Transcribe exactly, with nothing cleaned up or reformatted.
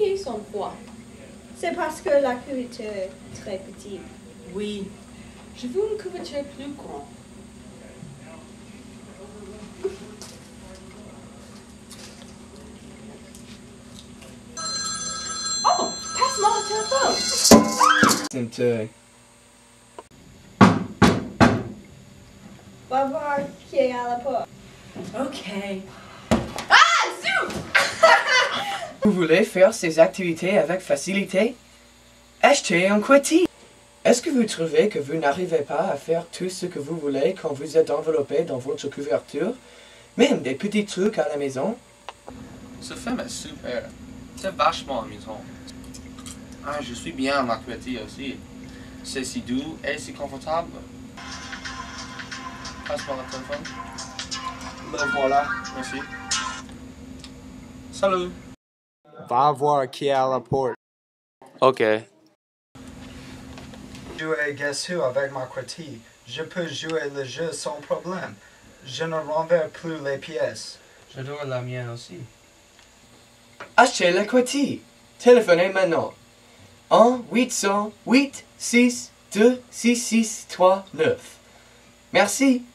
pieds sont froids. C'est parce que la couverture est très petite. Oui, je veux une couverture plus grande. Oh, passe-moi le téléphone. C'était... Va voir qui est à la porte. Ok. Ah, zut! Vous voulez faire ces activités avec facilité? Achetez un Couettie. Est-ce que vous trouvez que vous n'arrivez pas à faire tout ce que vous voulez quand vous êtes enveloppé dans votre couverture? Même des petits trucs à la maison? Ce film est super. C'est vachement amusant. Ah, je suis bien à ma Couettie aussi. C'est si doux et si confortable. Passe-moi le téléphone. Le voilà. Merci. Salut. Va voir qui est à la porte. Ok. Jouer Guess Who avec ma Couettie. Je peux jouer le jeu sans problème. Je ne renverrai plus les pièces. J'adore la mienne aussi. Achetez la Couettie. Téléphonez maintenant. un huit zéro huit six deux six six trois neuf. Merci.